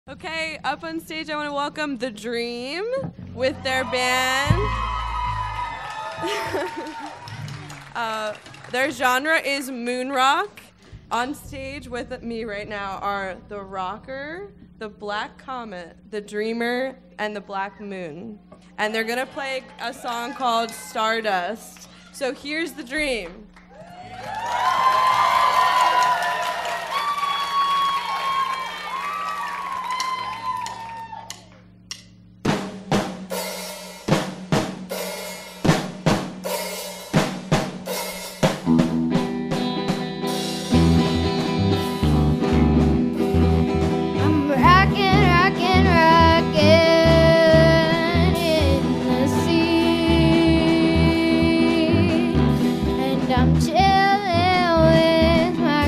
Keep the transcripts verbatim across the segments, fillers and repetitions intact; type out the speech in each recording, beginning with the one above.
Okay, up on stage, I want to welcome The Dream with their band. uh, their genre is moon rock. On stage with me right now are The Rocker, The Black Comet, The Dreamer, and The Black Moon. And they're going to play a song called Stardust. So here's The Dream. I'm chilling with my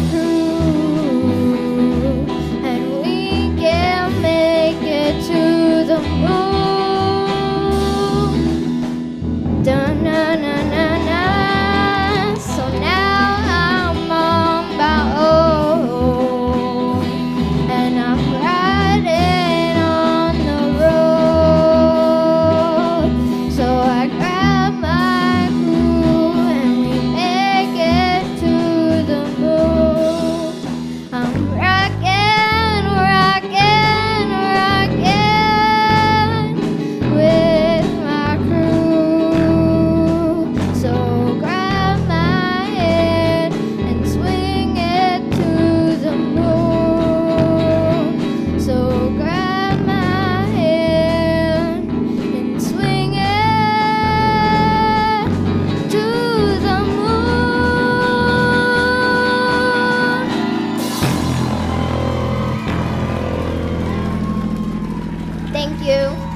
crew, and we can make it to the moon. Dun, na, na, na, na. So now I'm on my own, and I'm riding on the road. So I grab my Thank you.